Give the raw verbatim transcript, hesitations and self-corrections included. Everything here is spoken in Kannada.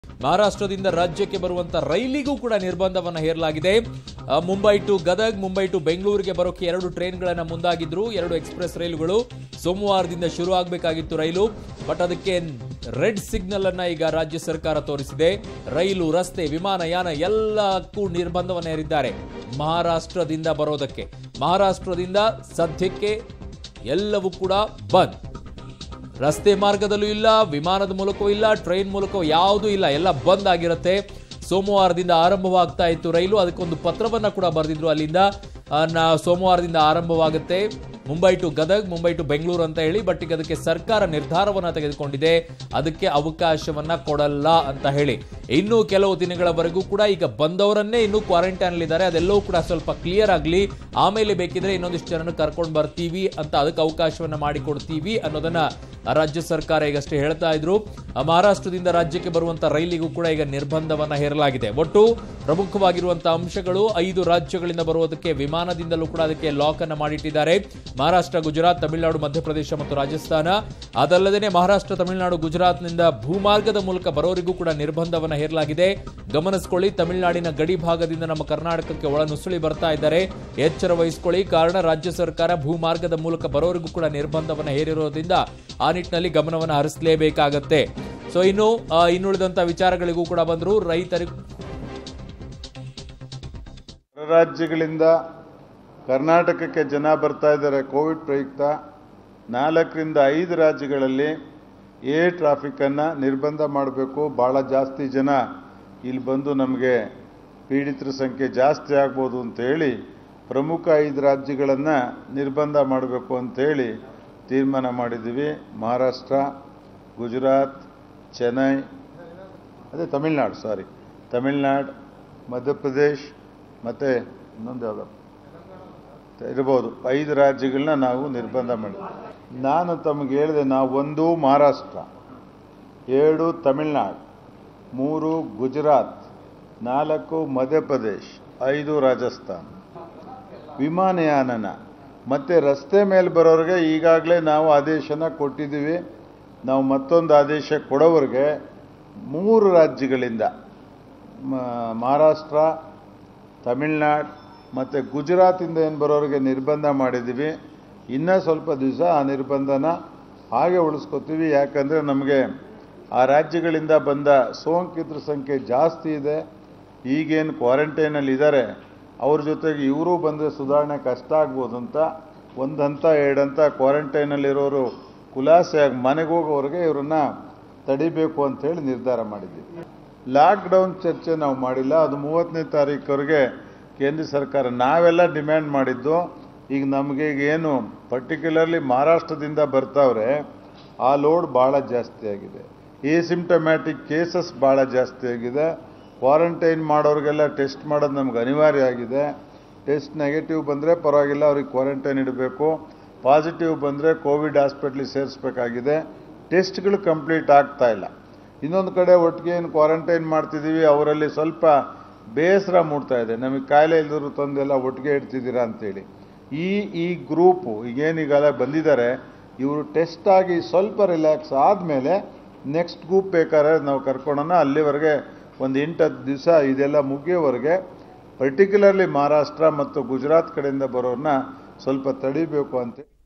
ಮಹಾರಾಷ್ಟ್ರದಿಂದ ರಾಜ್ಯಕ್ಕೆ ಬರುವಂತ ರೈಲಿಗೂ ಕೂಡ ನಿರ್ಬಂಧವನ್ನು ಹೇರಲಾಗಿದೆ. ಮುಂಬೈ ಟು ಗದಗ್, ಮುಂಬೈ ಟು ಬೆಂಗಳೂರಿಗೆ ಬರೋಕೆ ಎರಡು ಟ್ರೈನ್ಗಳನ್ನು ಮುಂದಾಗಿದ್ರು. ಎರಡು ಎಕ್ಸ್ಪ್ರೆಸ್ ರೈಲುಗಳು ಸೋಮವಾರದಿಂದ ಶುರು ಆಗಬೇಕಾಗಿತ್ತು ರೈಲು. ಬಟ್ ಅದಕ್ಕೆ ರೆಡ್ ಸಿಗ್ನಲ್ ಅನ್ನ ಈಗ ರಾಜ್ಯ ಸರ್ಕಾರ ತೋರಿಸಿದೆ. ರೈಲು, ರಸ್ತೆ, ವಿಮಾನಯಾನ ಎಲ್ಲಕ್ಕೂ ನಿರ್ಬಂಧವನ್ನು ಹೇರಿದ್ದಾರೆ ಮಹಾರಾಷ್ಟ್ರದಿಂದ ಬರೋದಕ್ಕೆ. ಮಹಾರಾಷ್ಟ್ರದಿಂದ ಸದ್ಯಕ್ಕೆ ಎಲ್ಲವೂ ಕೂಡ ಬಂದ್. ರಸ್ತೆ ಮಾರ್ಗದಲ್ಲೂ ಇಲ್ಲ, ವಿಮಾನದ ಮೂಲಕವೂ ಇಲ್ಲ, ಟ್ರೈನ್ ಮೂಲಕವೂ ಯಾವುದೂ ಇಲ್ಲ, ಎಲ್ಲ ಬಂದ್ ಆಗಿರುತ್ತೆ. ಸೋಮವಾರದಿಂದ ಆರಂಭವಾಗ್ತಾ ಇತ್ತು ರೈಲು. ಅದಕ್ಕೊಂದು ಪತ್ರವನ್ನ ಕೂಡ ಬರೆದಿದ್ರು. ಅಲ್ಲಿಂದ ಸೋಮವಾರದಿಂದ ಆರಂಭವಾಗುತ್ತೆ ಮುಂಬೈ ಟು ಗದಗ್, ಮುಂಬೈ ಟು ಬೆಂಗಳೂರು ಅಂತ ಹೇಳಿ. ಬಟ್ ಈಗ ಅದಕ್ಕೆ ಸರ್ಕಾರ ನಿರ್ಧಾರವನ್ನ ತೆಗೆದುಕೊಂಡಿದೆ, ಅದಕ್ಕೆ ಅವಕಾಶವನ್ನ ಕೊಡಲ್ಲ ಅಂತ ಹೇಳಿ. ಇನ್ನು ಕೆಲವು ದಿನಗಳವರೆಗೂ ಕೂಡ ಈಗ ಬಂದವರನ್ನೇ ಇನ್ನು ಕ್ವಾರಂಟೈನ್ ಅಲ್ಲಿ ಇದ್ದಾರೆ. ಅದೆಲ್ಲವೂ ಕೂಡ ಸ್ವಲ್ಪ ಕ್ಲಿಯರ್ ಆಗಲಿ, ಆಮೇಲೆ ಬೇಕಿದ್ರೆ ಇನ್ನೊಂದಿಷ್ಟು ಜನರನ್ನು ಕರ್ಕೊಂಡು ಬರ್ತೀವಿ ಅಂತ ಅದಕ್ಕೆ ಅವಕಾಶವನ್ನ ಮಾಡಿಕೊಡ್ತೀವಿ ಅನ್ನೋದನ್ನ ರಾಜ್ಯ ಸರ್ಕಾರ ಈಗಷ್ಟೇ ಹೇಳ್ತಾ ಇದ್ರು. ಮಹಾರಾಷ್ಟ್ರದಿಂದ ರಾಜ್ಯಕ್ಕೆ ಬರುವಂತಹ ರೈಲಿಗೂ ಕೂಡ ಈಗ ನಿರ್ಬಂಧವನ್ನ ಹೇರಲಾಗಿದೆ. ಒಟ್ಟು ಪ್ರಮುಖವಾಗಿರುವಂತಹ ಅಂಶಗಳು, ಐದು ರಾಜ್ಯಗಳಿಂದ ಬರುವುದಕ್ಕೆ ವಿಮಾನದಿಂದಲೂ ಕೂಡ ಅದಕ್ಕೆ ಲಾಕ್ ಅನ್ನ ಮಾಡಿಟ್ಟಿದ್ದಾರೆ. ಮಹಾರಾಷ್ಟ್ರ, ಗುಜರಾತ್, ತಮಿಳುನಾಡು, ಮಧ್ಯಪ್ರದೇಶ ಮತ್ತು ರಾಜಸ್ಥಾನ. ಅದಲ್ಲದೆ ಮಹಾರಾಷ್ಟ್ರ, ತಮಿಳುನಾಡು, ಗುಜರಾತ್ನಿಂದ ಭೂಮಾರ್ಗದ ಮೂಲಕ ಬರೋರಿಗೂ ಕೂಡ ನಿರ್ಬಂಧವನ್ನ ಹೇರಲಾಗಿದೆ. ಗಮನಿಸಿಕೊಳ್ಳಿ, ತಮಿಳುನಾಡಿನ ಗಡಿ ಭಾಗದಿಂದ ನಮ್ಮ ಕರ್ನಾಟಕಕ್ಕೆ ಒಳನುಸುಳಿ ಬರ್ತಾ ಇದ್ದಾರೆ. ಎಚ್ಚರ ವಹಿಸಿಕೊಳ್ಳಿ. ಕಾರಣ ರಾಜ್ಯ ಸರ್ಕಾರ ಭೂಮಾರ್ಗದ ಮೂಲಕ ಬರೋರಿಗೂ ಕೂಡ ನಿರ್ಬಂಧವನ್ನ ಹೇರಿರೋದ್ರಿಂದ ಆ ನಿಟ್ಟಿನಲ್ಲಿ ಗಮನವನ್ನು ಹರಿಸಲೇಬೇಕಾಗತ್ತೆ. ಸೊ ಇನ್ನು ಇನ್ನುಳಿದಂತ ವಿಚಾರಗಳಿಗೂ ಕೂಡ ಬಂದ್ರು. ರೈತರಿಗೂ ರಾಜ್ಯಗಳಿಂದ ಕರ್ನಾಟಕಕ್ಕೆ ಜನ ಬರ್ತಾ ಇದ್ದಾರೆ. ಕೋವಿಡ್ ಪ್ರಯುಕ್ತ ನಾಲ್ಕರಿಂದ ಐದು ರಾಜ್ಯಗಳಲ್ಲಿ ಏರ್ ಟ್ರಾಫಿಕನ್ನು ನಿರ್ಬಂಧ ಮಾಡಬೇಕು. ಭಾಳ ಜಾಸ್ತಿ ಜನ ಇಲ್ಲಿ ಬಂದು ನಮಗೆ ಪೀಡಿತರ ಸಂಖ್ಯೆ ಜಾಸ್ತಿ ಆಗ್ಬೋದು ಅಂತೇಳಿ ಪ್ರಮುಖ ಐದು ರಾಜ್ಯಗಳನ್ನು ನಿರ್ಬಂಧ ಮಾಡಬೇಕು ಅಂತೇಳಿ ತೀರ್ಮಾನ ಮಾಡಿದ್ದೀವಿ. ಮಹಾರಾಷ್ಟ್ರ, ಗುಜರಾತ್, ಚೆನ್ನೈ, ಅದೇ ತಮಿಳ್ನಾಡು ಸಾರಿ ತಮಿಳ್ನಾಡು, ಮಧ್ಯಪ್ರದೇಶ್ ಮತ್ತು ಇನ್ನೊಂದು ಯಾವುದು ಇರ್ಬೋದು, ಐದು ರಾಜ್ಯಗಳನ್ನ ನಾವು ನಿರ್ಬಂಧ ಮಾಡಿದ್ವಿ. ನಾನು ತಮಗೆ ಹೇಳಿದೆ, ನಾವು ಒಂದು ಮಹಾರಾಷ್ಟ್ರ, ಎರಡು ತಮಿಳ್ನಾಡು, ಮೂರು ಗುಜರಾತ್, ನಾಲ್ಕು ಮಧ್ಯಪ್ರದೇಶ್, ಐದು ರಾಜಸ್ಥಾನ್. ವಿಮಾನಯಾನನ ಮತ್ತು ರಸ್ತೆ ಮೇಲೆ ಬರೋರಿಗೆ ಈಗಾಗಲೇ ನಾವು ಆದೇಶನ ಕೊಟ್ಟಿದ್ದೀವಿ. ನಾವು ಮತ್ತೊಂದು ಆದೇಶ ಕೊಡೋವ್ರಿಗೆ ಮೂರು ರಾಜ್ಯಗಳಿಂದ ಮಹಾರಾಷ್ಟ್ರ, ತಮಿಳ್ನಾಡು ಮತ್ತು ಗುಜರಾತಿಂದ ಏನು ಬರೋರಿಗೆ ನಿರ್ಬಂಧ ಮಾಡಿದ್ದೀವಿ. ಇನ್ನೂ ಸ್ವಲ್ಪ ದಿವಸ ಆ ನಿರ್ಬಂಧನ ಹಾಗೆ ಉಳಿಸ್ಕೊತೀವಿ. ಯಾಕಂದರೆ ನಮಗೆ ಆ ರಾಜ್ಯಗಳಿಂದ ಬಂದ ಸೋಂಕಿತರ ಸಂಖ್ಯೆ ಜಾಸ್ತಿ ಇದೆ. ಈಗೇನು ಕ್ವಾರಂಟೈನಲ್ಲಿ ಇದ್ದಾರೆ ಅವ್ರ ಜೊತೆಗೆ ಇವರು ಬಂದರೆ ಸುಧಾರಣೆ ಕಷ್ಟ ಆಗ್ಬೋದು ಅಂತ ಒಂದು ಹಂತ ಎರಡು ಹಂತ ಕ್ವಾರಂಟೈನಲ್ಲಿರೋರು ಖುಲಾಸೆಯಾಗಿ ಮನೆಗೆ ಹೋಗೋರಿಗೆ ಇವರನ್ನ ತಡಿಬೇಕು ಅಂಥೇಳಿ ನಿರ್ಧಾರ ಮಾಡಿದ್ದೀವಿ. ಲಾಕ್ಡೌನ್ ಚರ್ಚೆ ನಾವು ಮಾಡಿಲ್ಲ. ಅದು ಮೂವತ್ತನೇ ತಾರೀಕವರೆಗೆ ಕೇಂದ್ರ ಸರ್ಕಾರ ನಾವೆಲ್ಲ ಡಿಮ್ಯಾಂಡ್ ಮಾಡಿದ್ದು. ಈಗ ನಮಗೆ ಈಗ ಏನು ಪರ್ಟಿಕ್ಯುಲರ್ಲಿ ಮಹಾರಾಷ್ಟ್ರದಿಂದ ಬರ್ತಾವ್ರೆ, ಆ ಲೋಡ್ ಭಾಳ ಜಾಸ್ತಿ ಆಗಿದೆ. ಎಸಿಂಪ್ಟಮ್ಯಾಟಿಕ್ ಕೇಸಸ್ ಭಾಳ ಜಾಸ್ತಿ ಆಗಿದೆ. ಕ್ವಾರಂಟೈನ್ ಮಾಡೋರಿಗೆಲ್ಲ ಟೆಸ್ಟ್ ಮಾಡೋದು ನಮ್ಗೆ ಅನಿವಾರ್ಯ ಆಗಿದೆ. ಟೆಸ್ಟ್ ನೆಗೆಟಿವ್ ಬಂದರೆ ಪರವಾಗಿಲ್ಲ, ಅವ್ರಿಗೆ ಕ್ವಾರಂಟೈನ್ ಇಡಬೇಕು. ಪಾಸಿಟಿವ್ ಬಂದರೆ ಕೋವಿಡ್ ಹಾಸ್ಪಿಟ್ಲಿಗೆ ಸೇರಿಸ್ಬೇಕಾಗಿದೆ. ಟೆಸ್ಟ್ಗಳು ಕಂಪ್ಲೀಟ್ ಆಗ್ತಾ ಇಲ್ಲ. ಇನ್ನೊಂದು ಕಡೆ ಒಟ್ಟಿಗೆ ಏನು ಕ್ವಾರಂಟೈನ್ ಮಾಡ್ತಿದ್ದೀವಿ, ಅವರಲ್ಲಿ ಸ್ವಲ್ಪ ಬೇಸರ ಮೂಡ್ತಾ ಇದೆ. ನಮಗೆ ಕಾಯಿಲೆ ಇಲ್ದರೂ ತಂದೆಲ್ಲ ಒಟ್ಟಿಗೆ ಇಡ್ತಿದ್ದೀರಾ ಅಂತೇಳಿ. ಈ ಈ ಗ್ರೂಪು ಈಗೇನೀಗೆಲ್ಲ ಬಂದಿದ್ದಾರೆ, ಇವರು ಟೆಸ್ಟ್ ಆಗಿ ಸ್ವಲ್ಪ ರಿಲ್ಯಾಕ್ಸ್ ಆದಮೇಲೆ ನೆಕ್ಸ್ಟ್ ಗ್ರೂಪ್ ಬೇಕಾದ್ರೆ ನಾವು ಕರ್ಕೊಳ್ಳೋಣ. ಅಲ್ಲಿವರೆಗೆ ಒಂದು ಎಂಟು ಹತ್ತು ದಿವಸ ಇದೆಲ್ಲ ಮುಗಿಯೋವರೆಗೆ ಪರ್ಟಿಕ್ಯುಲರ್ಲಿ ಮಹಾರಾಷ್ಟ್ರ ಮತ್ತು ಗುಜರಾತ್ ಕಡೆಯಿಂದ ಬರೋರನ್ನ ಸ್ವಲ್ಪ ತಡಿಬೇಕು ಅಂತ